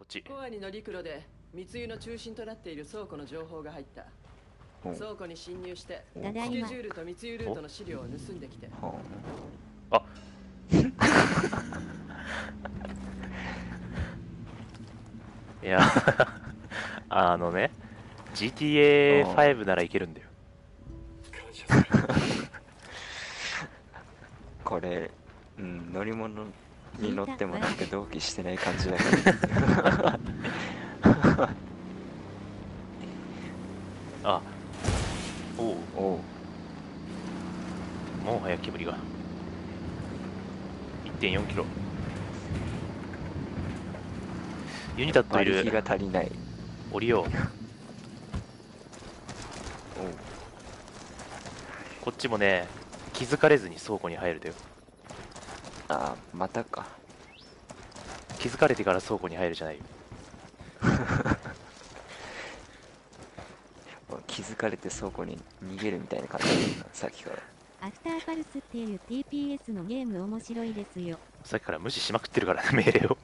っち。 コアにの陸路で密輸の中心となっている倉庫の情報が入った。倉庫に侵入してスケジュールと密輸ルートの資料を盗んできて。 あいやあのね GTA5 ならいけるんだよ。 これ、うん、乗り物に乗ってもなんか同期してない感じだけどあ、おうおう、 もう早煙が 1.4 キロ。ユニタットいる。 馬力が足りない。 降りよう。 おう、 こっちもね気づかれずに倉庫に入るだよ。 あー、またか。 気づかれてから倉庫に入るじゃないよ。 気づかれて倉庫に逃げるみたいな感じだな、さっきから。 アフターパルスっていう TPS のゲーム面白いですよ。 さっきから無視しまくってるからね、命令を。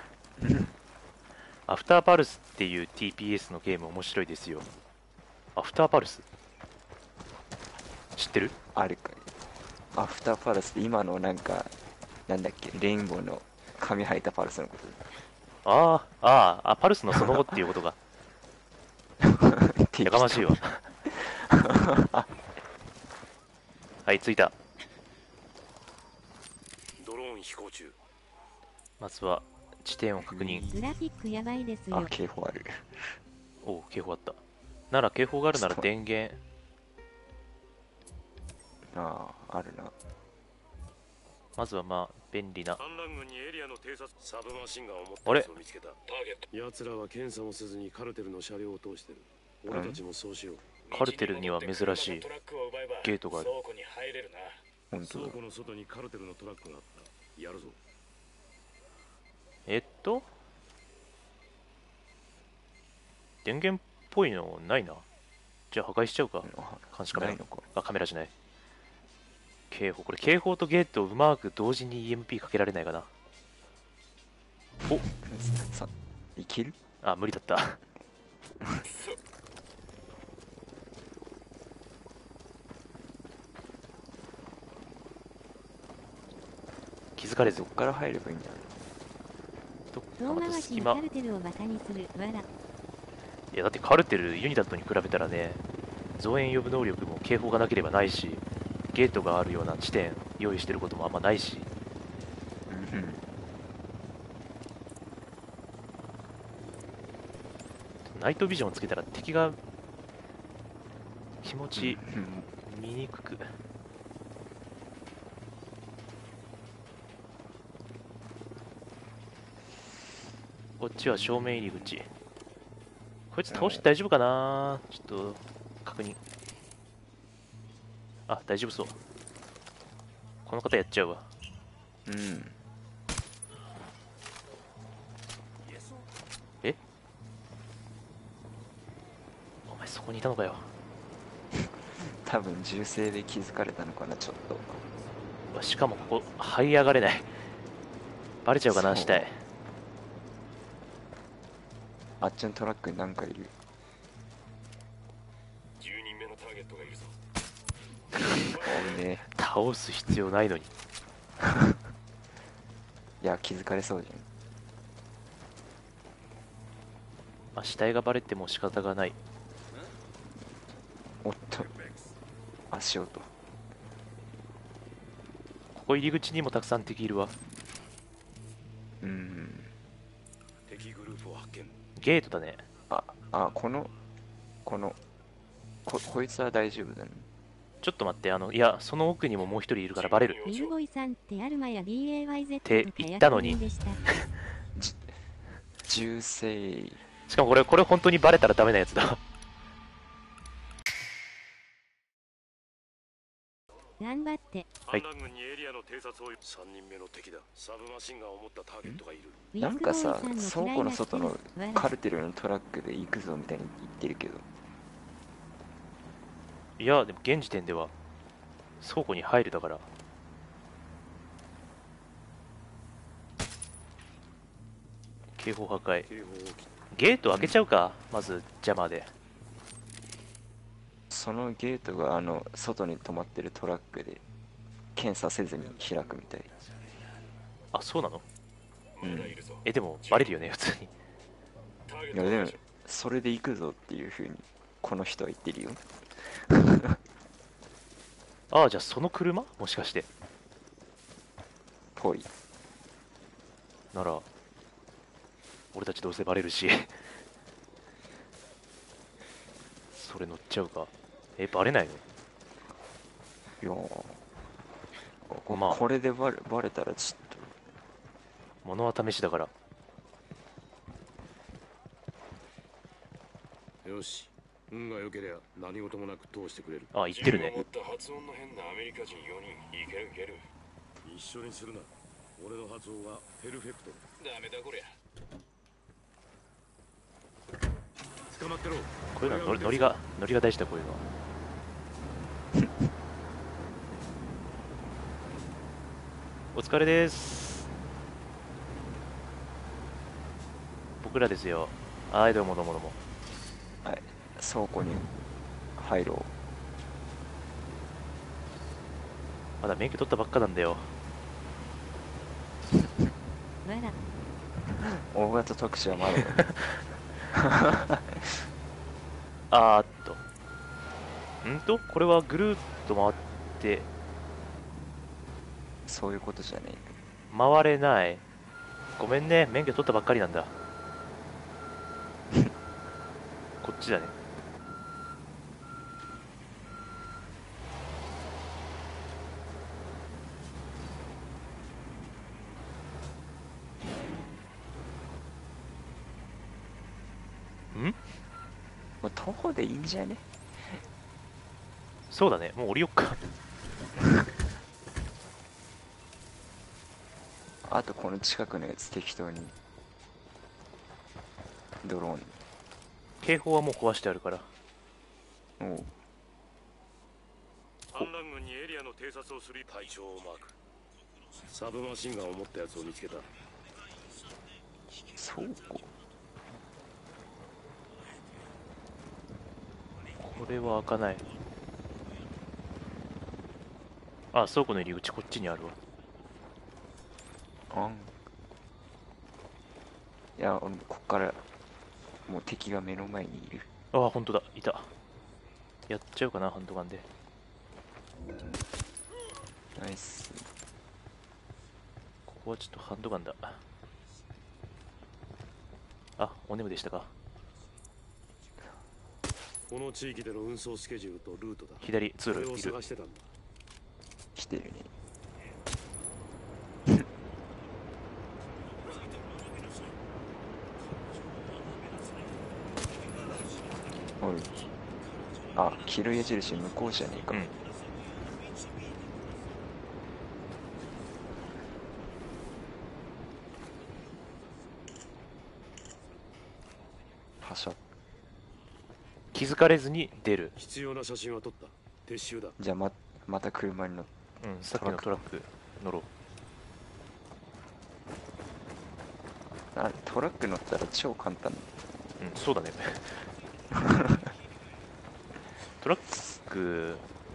アフターパルスっていう TPS のゲーム面白いですよ。アフターパルス知ってる？ あるかい。アフターパルスって今のなんか、なんだっけ、レインボーの髪生えたパルスのこと。 パルスのその後っていうことが。やかましいわ。はい、着いた。 ドローン飛行中。 まずは地点を確認。 グラフィックやばいですよ。 あ、警報ある。 おう、警報あった。なら警報があるなら電源。 ああ、あるな。 まずはまあ便利な。 反乱軍にエリアの偵察サブマシンガンを持ったあれやつを見つけた。ターゲット。奴らは検査もせずにカルテルの車両を通してる。俺たちもそうしよう。 カルテルには珍しいゲートがある。 倉庫に入れるな。 本当だ。 倉庫の外にカルテルのトラックがあった。やるぞ。 電源っぽいのないな。じゃあ破壊しちゃうか。監視カメラないのか。 あ、カメラじゃない。警報。これ警報とゲートをうまく同時に EMP かけられないかな。おさ、いける？ あ、無理だった。気づかれずどっから入ればいいんだろ遠また回しにカルテルをバカにするわら。 いやだってカルテルユニタットに比べたらね、増援呼ぶ能力も警報がなければないし、ゲートがあるような地点用意してることもあんまないし。 う。うん。 ナイトビジョンをつけたら敵が気持ちうん、 見にくく。こっちは正面入り口。こいつ倒して大丈夫かな。ちょっと確認。あ、大丈夫そう。この方やっちゃうわ。 うん。 え、お前そこにいたのかよ。 多分銃声で気づかれたのかな、ちょっと。 しかもここ這い上がれない。バレちゃうかな、 そう死体。 あっちのトラックに何かいる。 10人目のターゲットがいるぞ。 おうね。 倒す必要ないのに。 いや、気づかれそうじまあ、死体がバレても仕方がない。 ゃん。おっと、足音。 ここ入り口にもたくさん敵いるわ。 うん。 敵グループを発見。 ゲートだね。 こいつは大丈夫だね。 ちょっと待って、いや、その奥にももう一人いるからバレる。 ミルボイさんってアルマや DAYZ ってとか言ったのにやってるんでした。 銃声。 しかもこれ本当にバレたらダメなやつだ。 頑張って。 はい反乱軍にエリアの偵察を。3人目の敵だ。サブマシンガンを持ったターゲットがいる。 ウィなんかさ、 ッグボーイさんの倉庫嫌いなの外のわらカルテルのトラックで行くぞみたいに言ってるけど。 いや、でも現時点では倉庫に入るだから。 警報破壊。 警報を切っゲート開けちゃうか、まず邪魔で。 そのゲートが外に止まってるトラックで検査せずに開くみたい。 あ、そうなの？ うん。 え、でもバレるよね、普通に。 いやでもそれで行くぞっていう風にこの人は言ってるよ。 ああ、じゃあその車もしかして。 ぽい。 なら、俺たちどうせバレるし。それ乗っちゃうか。え、バレないの？ いやー、 まあこれでバレたらちょっ物は試しだから。 よし、運が良ければ何事もなく通してくれる。 あ、言ってるね。 発音の変なアメリカ人4人。いけるいける。一緒にするな。俺の発音はペルフェクト。ダメだこりゃ。捕まってろ。 こういうのはノリが大事だ、こういうのは。お疲れです。僕らですよ。はい、どうもどうもどうも。 と、はい、倉庫に入ろまだ免許取ったばっかなんだよ。 わら。 大型特殊はまだあーっと。これはぐるーっと回って、 そういうことじゃねえ。 回れない。ごめんね、免許取ったばっかりなんだ。こっちだね。ん？ もう徒歩でいいんじゃね？ そうだね、もう降りよっか。 あとこの近くのやつ適当にドローン。 警報はもう壊してあるから。 おう。 反乱軍にエリアの偵察をする対象をマーク。サブマシンガンを持ったやつを見つけた。 倉庫。 これは開かない。あ、倉庫の入り口こっちにあるわ。 いや、こっからもう敵が目の前にいる。 あ、本当だ、いた。やっちゃうかな、ハンドガンで。 ナイス。 ここはちょっとハンドガンだ。あ、お眠でしたか。 この地域での運送スケジュールとルートだ。 左、通路いる。 探してたんだ。 来てるね。おい。あ、黄色い矢印向こうじゃねえか。 うん。 はしゃ。 気づかれずに出る。 必要な写真は撮った。撤収だ。 じゃあまた車に乗って。 うん、さっきのトラック乗ろう。 トラック乗ったら超簡単。 うん、そうだね。トラック、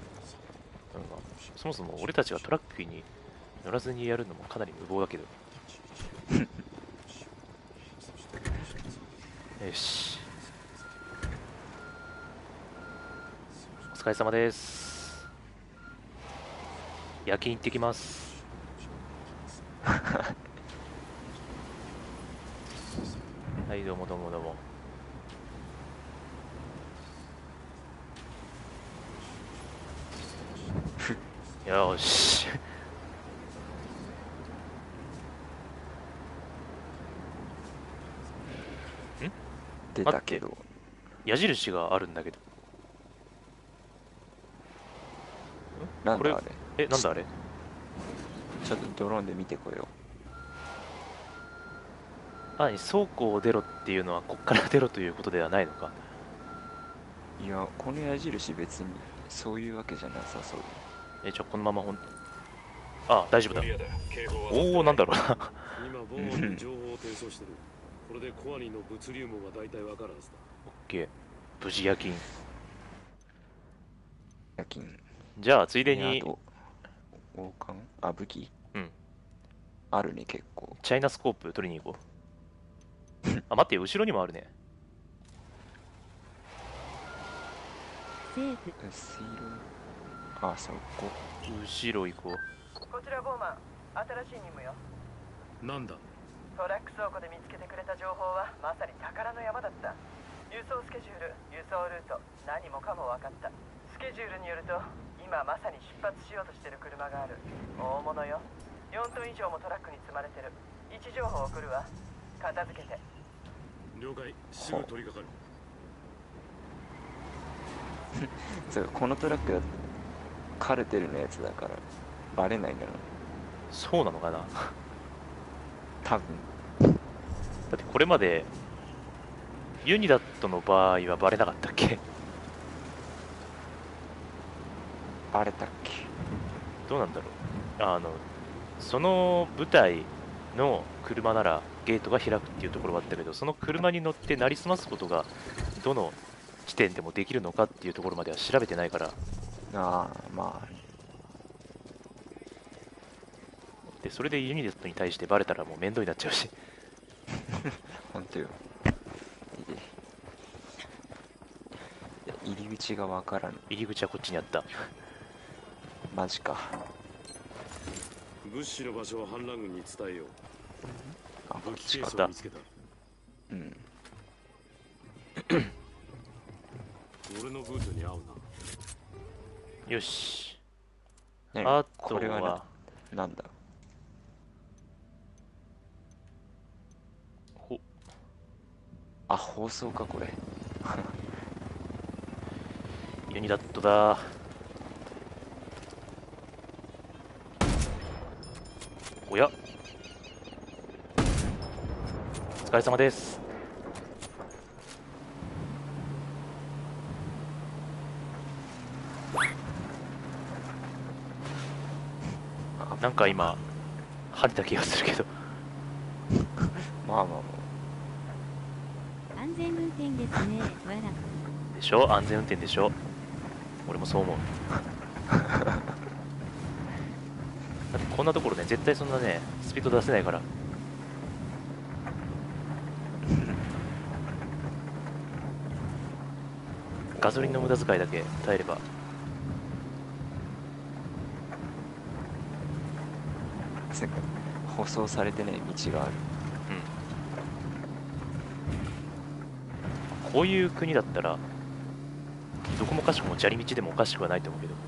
そもそも俺たちがトラックに乗らずにやるのもかなり無謀だけど。よし。お疲れ様です。夜勤行ってきます。はい、どうもどうもどうも。よし。 出たけど。 矢印があるんだけど。 なんだあれ。 え、なんだあれ。 ちょっとドローンで見てこよあ、倉庫を出ろっていうのはこっから出ろということではないのか。 う。いや、この矢印別にそういうわけじゃなさそう。 じゃあこのままあ、大丈夫だ。おお、なんだろうな。 今ボーンに情報を転送してる。 これでコアニの物流網が大体わかるはずだ。 オッケー。無事夜勤。 夜勤。 じゃあついでにあと王冠、あ、武器うんあるね、結構。 チャイナスコープ取りに行こう。あ、待ってよ、後ろにもあるね。 セーフ。 後ろ。あ、そこ。 後ろ行こう。 こちらボーマン、新しい任務よ。 なんだ。 トラック倉庫で見つけてくれた情報はまさに宝の山だった。輸送スケジュール、輸送ルート、何もかも分かった。スケジュールによると今まさに出発しようとしてる車がある。大物よ。4トン以上もトラックに積まれてる。位置情報送るわ。片付けて。 了解、すぐ取り掛かる。 そう、このトラックだとカルテルのやつだからバレないんだろう。 そうなのかな。 多分。 だってこれまでユニダットの場合はバレなかったっけ。 バレたっけ。 どうなんだろう。その部隊の車ならゲートが開くっていうところはあったけど、その車に乗ってなりすますことがどの地点でもできるのかっていうところまでは調べてないから。 ああ、まあ。 でそれでユニダットに対してバレたらもう面倒になっちゃうし。 本当よ。入り口がわからん。 入り口はこっちにあった。 マジか。 物資の場所を反乱軍に伝えよう。 あ、こ武っちか。 器ケースを見つけた。 うん。 俺のブーツに合うな。 よし。 ね、 あとこれははなんだ。あ、放送かこれ。 ユニダットだ。おや、お疲れ様です。なんか今跳ねた気がするけど。 まあまあま安全運転ですね。わら。 でしょ、安全運転でしょ。俺もそう思う。だってこんなところね、絶対そんなねスピード出せないから。ガソリンの無駄遣いだけ耐えれば。 舗装されてない道がある。 こういう国だったらどこもかしこも砂利道でもおかしくはないと思うけど。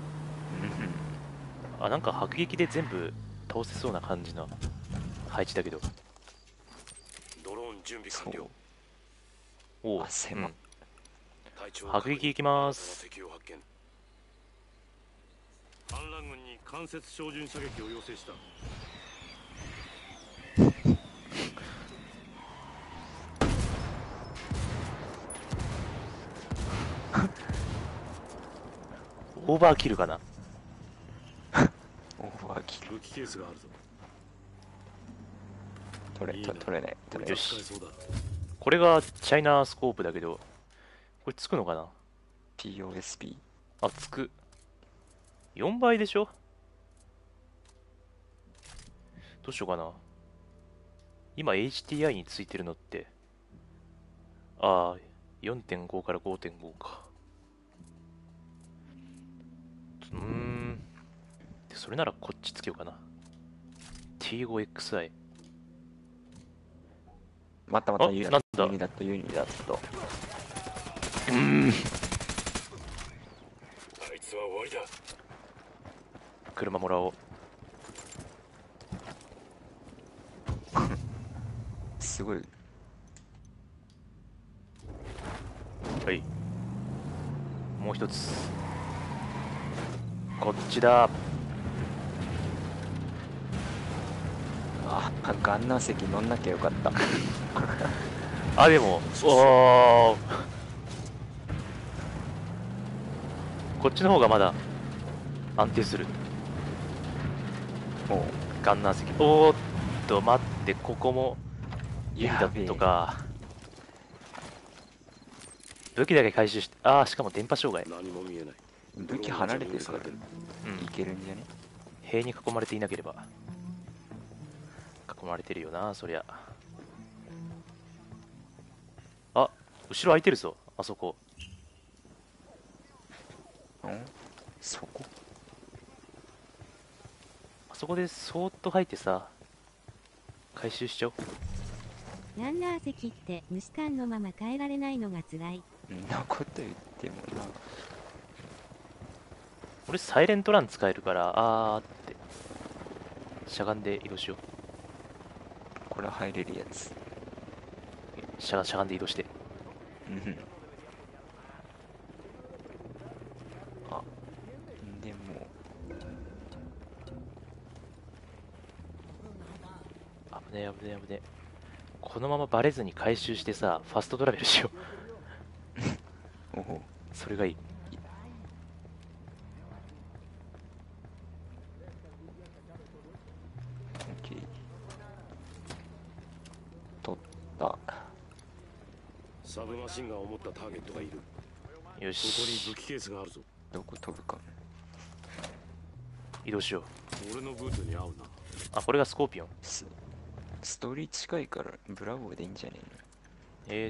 あ、なんか迫撃で全部倒せそうな感じの配置だけど。 ドローン準備完了。 おお、 あ、狭っ。 迫撃いきます。 敵を発見。反乱軍に間接照準射撃を要請した。 オーバーキルかな。 オーバーキル。 武器ケースがあるぞ。 取れない。取れない。 よし。これがチャイナスコープだけど、これつくのかな。 POSP。 あ、つく。4倍でしょ。どうしようかな。今 HTI についてるのって、ああ、4.5 から 5.5 か。それならこっちつけようかな。T5XI。 またユニダット。 なんだ。 ユニダット。 あいつは終わりだ。 車もらおう。 すごい。 はい。もう一つ。こっちだ。 あ、ガンナー席乗んなきゃよかった。 あ、でも、おー、こっちの方がまだ安定する。 もうガンナー席。おーっと、待って、ここもユニだとか武器だけ回収して、ああしかも電波障害。 何も見えない。 武器離れてるからいうん、 けるんじゃね？ 塀に囲まれていなければ。囲まれてるよな、そりゃ。あ、後ろ空いてるぞ、あそこ。 そこ？ あそこでそーっと入ってさ、回収しちゃおう。 ランナー席って無視感のまま変えられないのが辛い。 んなこと言ってもな。 俺サイレントラン使えるから、あーってしゃがんで移動しよう。 これ入れるやつ。 しゃがんで移動して。 うんあでも危ねえ危ねえ危ねえ。このままバレずに回収してさ、ファストトラベルしよう。 おおそれがいい。 オッケー取った。 サブマシンガンを持ったターゲットがいる。 よここにし、 武器ケースがあるぞ。 どこ飛ぶか。 移動しよう。 俺のブーツに合うな。 あ、これがスコーピオン。 ストーリー近いからブラボーでいいんじゃねえの？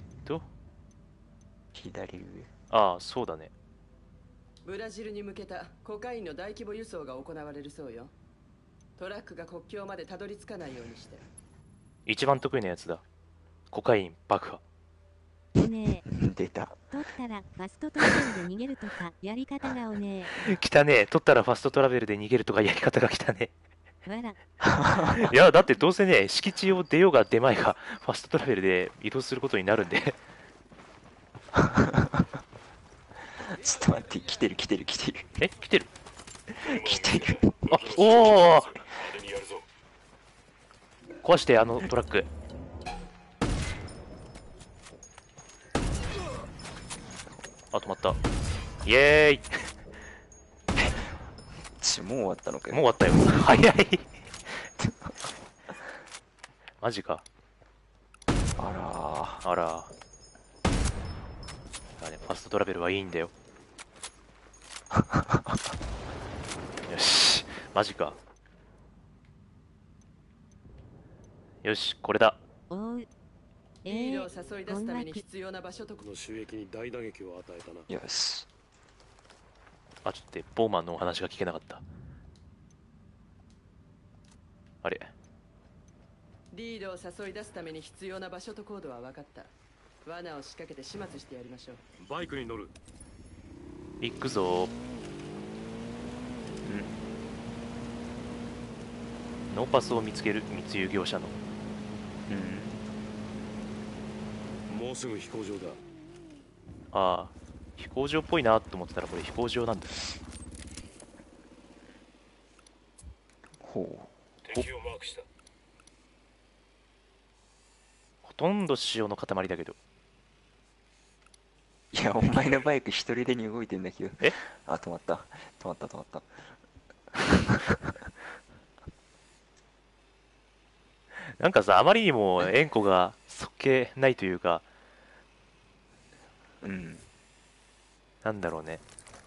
左上。 ああ、そうだね。 ブラジルに向けたコカインの大規模輸送が行われるそうよ。トラックが国境までたどり着かないようにして。 一番得意なやつだ。コカイン爆破。 ねえ、 出た。 取ったらファストトラベルで逃げるとかやり方がおね来たね。取ったらファストトラベルで逃げるとかやり方が来たね。 え。わら、 いや、だってどうせね、敷地を出ようが出まいが、ファストトラベルで移動することになるんで。 ちょっと待って、来てる。 え、来てる。 来てる。 あ、おお、 派手にやるぞ。 壊してあのトラック。あ、止まった。イエーイ。 もう終わったのかよ。 もう終わったよ。早い。マジか。 ああら。あれ、ファストトラベルはいいんだよ。よし、マジか。よし、これだ。 おう。 リードを誘い出すために必要な場所とこの収益に大打撃を与えたな。 あ、よし。 あ、ちょっとボーマンのお話が聞けなかった。あれ。 リードを誘い出すために必要な場所とコードは分かった。罠を仕掛けて始末してやりましょう。 バイクに乗る。 行くぞ。ノーパスを見つける密輸業者の。 もうすぐ飛行場だ。 ああ、飛行場っぽいなと思ってたらこれ飛行場なんだ。 ほ敵をマークした。 ほとんど塩の塊だけど。 う。いや、お前のバイク一人でに動いてんだけど。 え？ あ、止まった。止まった。 なんかさ、あまりにも円弧がそっけないというか、なんだろうね。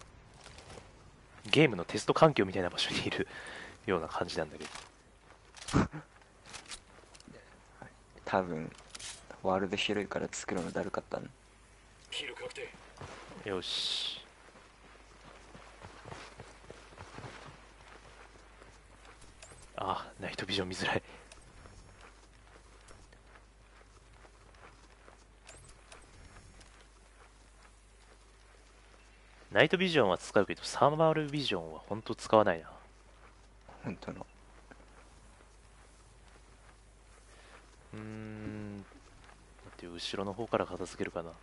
ゲームのテスト環境みたいな場所にいるような感じなんだけど。 多分、ワールド広いから作るのだるかったの。 キル確定。 よし。あ、ナイトビジョン見づらい。ナイトビジョンは使うけど、サーマルビジョンは本当使わないな。 本当の。 待って、後ろの方から片付けるかな。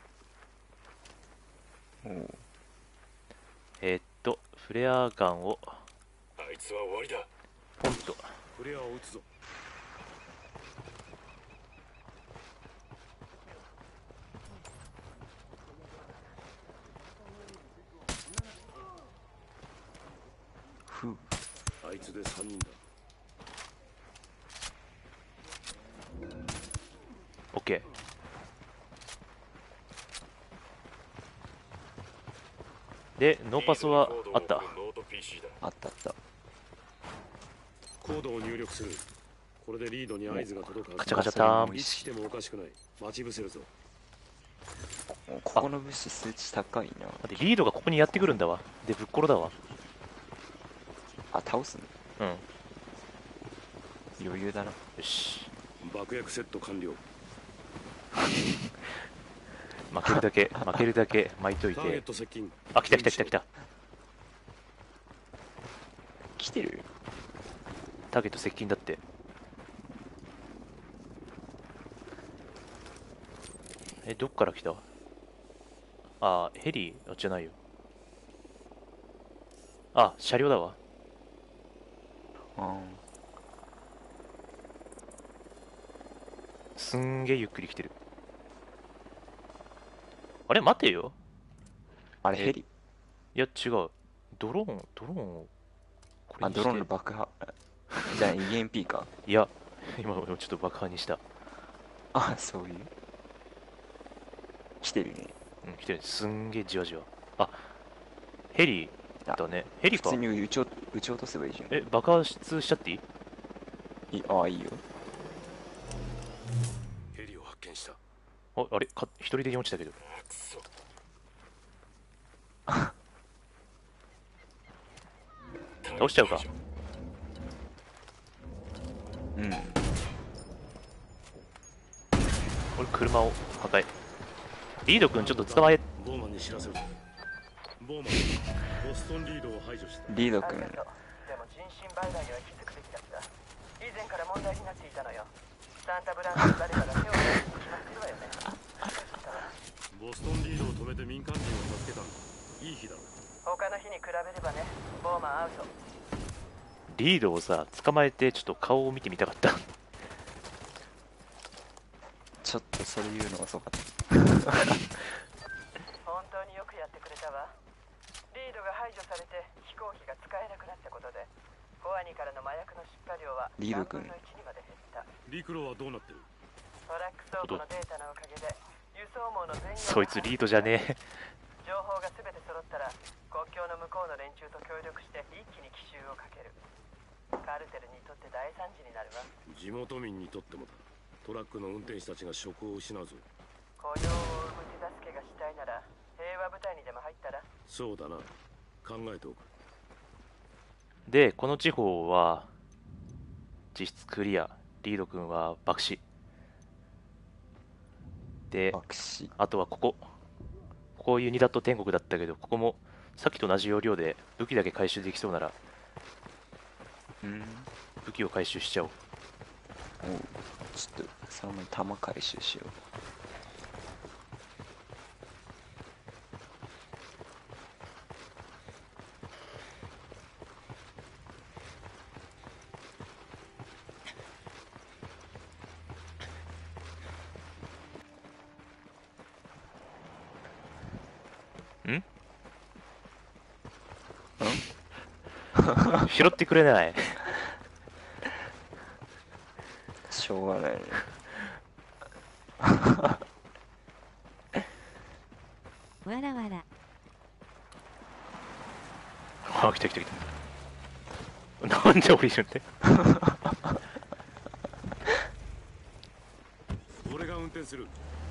フレアガンをあいつは終わりだ。 ポンと。 フレアを撃つぞ。あいつで3人だ。 でノーパスはあった。 ノート PC だ。 あったあった。 コードを入力する。これでリードに合図が届くはず。 カチャカチャターン。 いつ来てもおかしくない。待ち伏せるぞ。 ここの物資数値高いな。 だってリードがここにやってくるんだわ。でぶっころだわ。 あ、倒すの？ うん。 余裕だな。 よし。 爆薬セット完了。 負けるだけ負けるだけ巻いといターゲッて。 ト接近。 あ、来た来た来た来た。 来てる？ ターゲット接近だって。どっから来た？あ、ヘリじゃないよ。あ、車両だわ。すんげえゆっくり来てる。あれ待てよ。 あれヘリ？ いや違う。ドローンをこれあ、 にして。 ドローンの爆破。じゃあ EMP か。 いや、今ちょっと爆破にした。 あ、そういう。来てるね。 うん、来てる。すんげえじわじわ。あ、ヘリだね。ヘリか。 普通に撃ち落とせばいいじゃん。 爆発しちゃっていい？ ああ、いいよ。 ヘリを発見した。 あれ一人でに落ちたけど。 くそ。 倒しちゃうか。 うん。 俺車を破壊。リード君ちょっと捕まえ。 ボーマンに知らせる。ボーマン、ボストンリードを排除した。 リード君。 でも人身売買には気づくべきだった。以前から問題になっていたのよ。サンタブランドの誰かが手を出して決まってるわよね。 ボストンリードを止めて民間人を助けたんだ。いい日だろ。 他の日に比べればね。ボーマンアウト。 リードをさ捕まえてちょっと顔を見てみたかった。 ちょっとそれ言うの遅かった。 本当によくやってくれたわ。リードが排除されて飛行機が使えなくなったことでコアニからの麻薬の出荷量はリード君。 3分の1にまで減った。 陸路はどうなってる？ トラック倉庫のデータのおかげで輸送網の全容そいつリードじゃねえ。 情報が全て揃ったら国境の向こうの連中と協力して一気に奇襲をかける。カルテルにとって大惨事になるわ。 地元民にとってもだ。トラックの運転手たちが職を失うぞ。 雇用を生む手助けがしたいなら平和部隊にでも入ったら。 そうだな。考えておく。 でこの地方は実質クリア。リード君は爆死で、あとはこうユニダット天国だったけど、ここもさっきと同じ要領で武器だけ回収できそうなら武器を回収しちゃおう。 ちょっとその弾回収しよう。 拾ってくれない。 しょうがないね。 わらわら。 あ、来た来た来た。なんで降りるんだよ。 俺が運転する。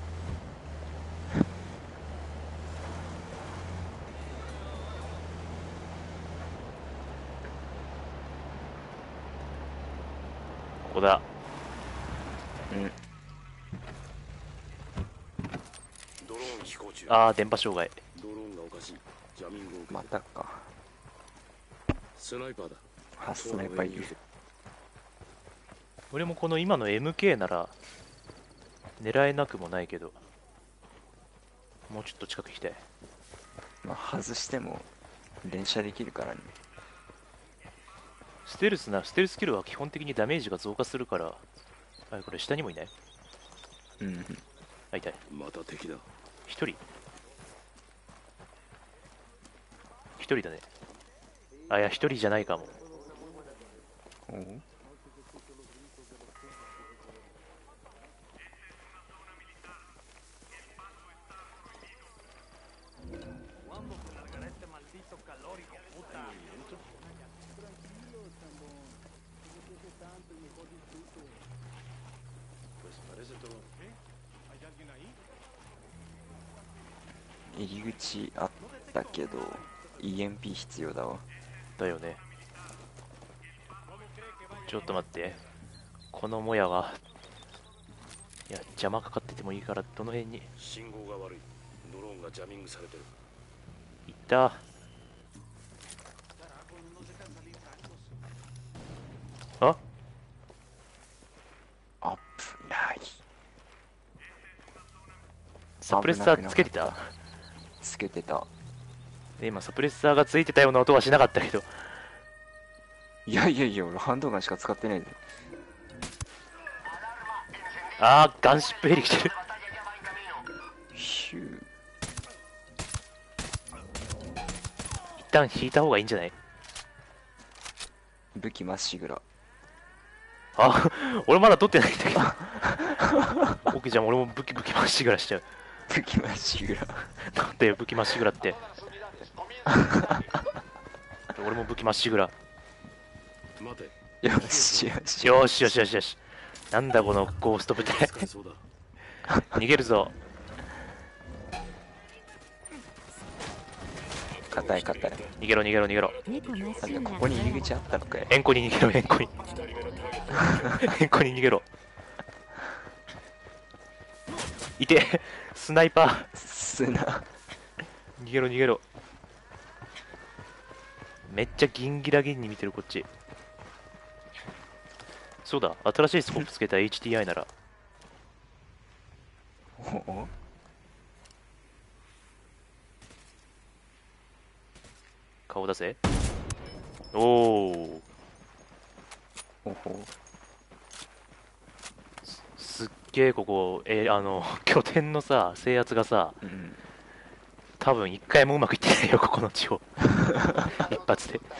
ここだ。 ドローン飛行中。 ああ、電波障害。 ドローンがおかしい。ジャミングを受けて。 またか。 スナイパーだ。 スナイパーいる。 俺もこの今の MK なら狙えなくもないけど、もうちょっと近く行きたい。 まあ外しても連射できるからね。 ステルスキルは基本的にダメージが増加するから。あ、これ下にもいない？あ、いたい。 また敵だ。 一人だね。あ、いや、一人じゃないかも。 入り口あったけど EMP 必要だわ。 だよね。ちょっと待って、このもやが、いや邪魔かかっててもいいから、どの辺に。 信号が悪い。ドローンがジャミングされてる。 いった。あ、 危ない。 サプレッサーつけてた？ つけてた。 今サプレッサーがついてたような音はしなかったけど。 いやいやいや、俺ハンドガンしか使ってないで。 あー、ガンシップヘリ来てる。 ヒュー。 一旦引いた方がいいんじゃない？ 武器まっしぐら。 あ、俺まだ取ってないんだけど。オッケー、じゃあ俺も武器まっしぐらしちゃう。 武器まっしぐら。 なんだよ武器まっしぐらって。俺も武器まっしぐら。 待て。 よしよしよしよしよしよし。なんだこのゴースト部隊。 疲れそうだ。 逃げるぞ。 硬い硬い。 逃げろ逃げろ逃げろ。 猫まっしぐら。 ここに入り口あったのかい。 円弧に逃げろ円弧に。円弧に逃げろ。いて、スナイパー。 砂。 逃げろ逃げろ。めっちゃギンギラギンに見てるこっち。そうだ、新しいスコープつけた HTI なら。 おお。 顔出せ。おお。 おほ。 すっげえここ、拠点のさ制圧がさ、 うん。 多分一回もうまくいってないよここの地方。一発で。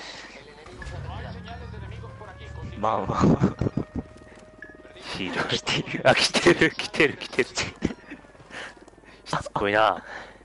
まあまあまあ。 ヒーロー来てる。 あ、来てる来てる来てる。しつこいな。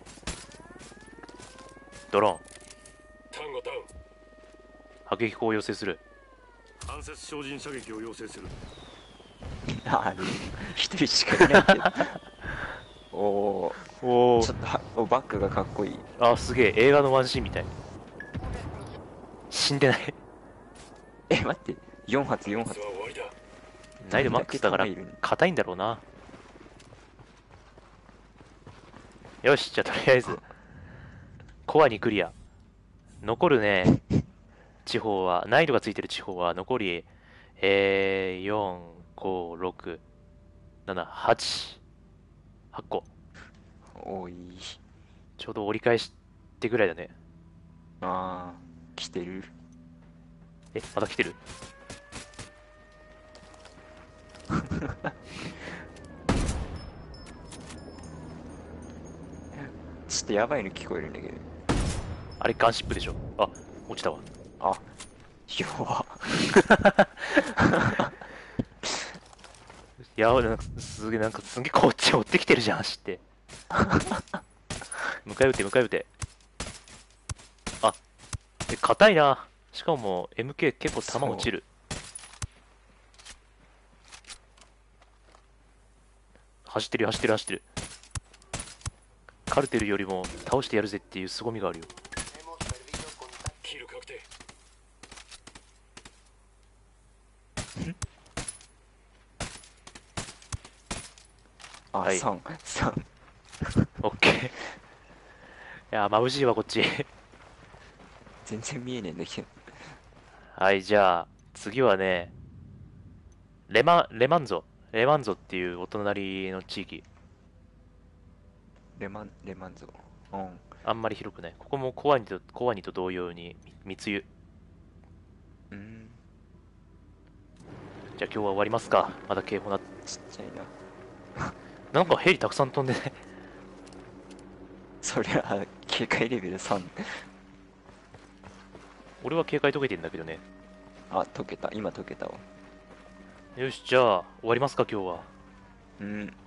ドローンタンゴダウン。 迫撃砲を要請する。 間接精進射撃を要請する。 ある。一人しかいないけど。おお。 おおちょっとはおバックがかっこいい。 あ、すげえ映画のワンシーンみたい。死んでない。 え、待って。4発4発。 は終わりだ。 ナイドマックスだからどんだけ弾いるん硬いんだろうな。よし、じゃあとりあえずコアにクリア。残るね地方は、難易度がついてる地方は残り4、5、6、7、8個。 多い。 ちょうど折り返してぐらいだね。 ああ、来てる。 え、また来てる。 ちょっとやばいの聞こえるんだけど。 あれガンシップでしょ。あ、落ちたわ。 あ、弱っ。 いや、なんかすげえこっち追ってきてるじゃん、走って。迎え撃て、迎え撃て。あ、硬いな。しかも MK 結構弾落ちる。走ってるよ、走ってる、走ってる。カルテルよりも倒してやるぜっていう凄みがあるよ。 キル確定。 あ、 はい 3、3。 オッケー。いや、眩しいわ、こっち。 全然見えねえんだけど。 はい、じゃあ、次はね、レマンゾっていうお隣の地域。 レマンゾ。うん。 あんまり広くない。ここもコアニと同様に密輸。 うん。 じゃあ今日は終わりますか。まだ警報な。 ちっちゃいな。 なんかヘリたくさん飛んでね。 そりゃ、警戒レベル3。 俺は警戒解けてんだけどね。 あ、解けた。今解けたわ。 よし、じゃあ終わりますか今日は。 うん。